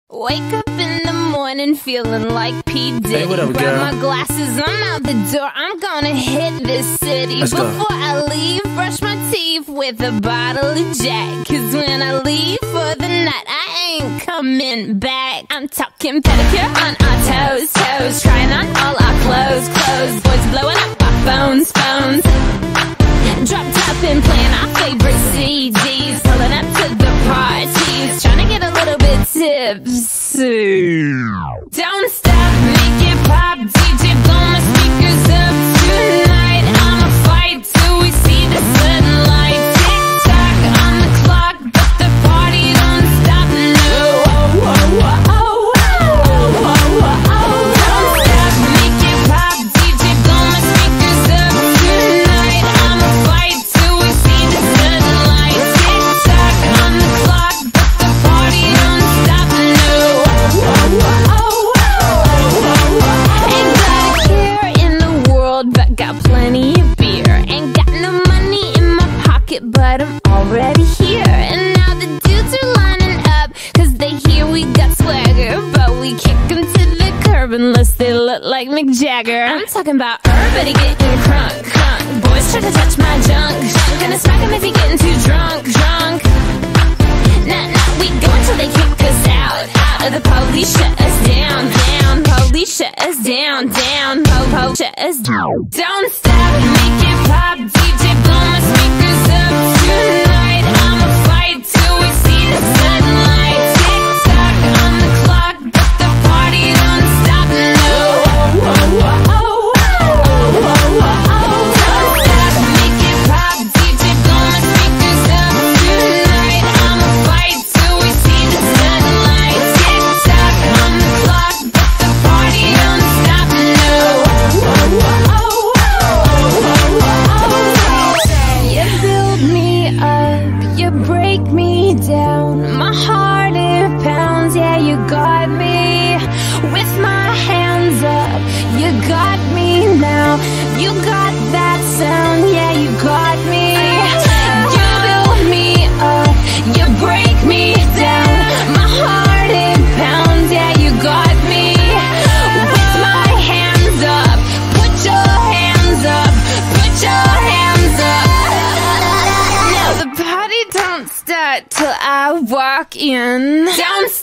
Wake up in the morning feeling like P. Diddy. Hey, what up, Grab girl? my glasses, I'm out the door. I'm gonna hit this city. Let's go. Before I leave, brush my teeth with a bottle of Jack. Cause when I leave for the night, I ain't coming back. I'm talking pedicure on our toes, toes. Trying on all our clothes, clothes. Boys blowing up our phones, phones. Drop top and playing our favorite CDs. Pulling up to the parties, trying to get a little bit tipsy. Don't stop, make it pop, DJ blow my speakers up tonight. I'ma fight till we see the sunlight. Tick tock on the clock, but the party don't stop. No, oh, oh, oh, oh, oh, oh, oh, oh. Don't stop, make it pop, DJ blow my speakers up tonight. I'ma fight till we see the sunlight. Tick tock on the clock, but the party don't stop. No, oh, oh, oh, oh, oh, oh. Ain't got a care in the world, but got plenty of beer. Ain't got no money in my pocket, but I'm already here. And now the dudes are lining up, cause they hear we got swagger. But we kick them to the curb unless they look like Mick Jagger. I'm talking about everybody getting crunk, crunk. Boys try to touch my junk, junk. Gonna smack him if he getting too drunk, drunk. Nah, nah, we go until they kick us out, out. Or the police shut us down, down. Police shut us down, down. Po-po shut us down. Don't stop, make it pop, DJ blow my speakers up tonight. I'ma fight till we see the sunlight. Tick tock on the clock, but the party don't stop. No, oh, oh, oh, oh, oh, oh, oh, oh. Don't stop, make it pop, DJ blow my speakers up tonight. I'ma fight till we see the sunlight. Tick tock on the clock, but the party don't stop. No, oh, oh, oh, oh, oh, oh. You build me up, you break me down. My heart it pounds, yeah, you got me. With my hands up, you got me now. You got that sound, yeah, you got me. You build me up, you break me down. My heart it pounds, yeah, you got me. With my hands up, put your hands up, put your hands up. Now the party don't start till I walk in. Don't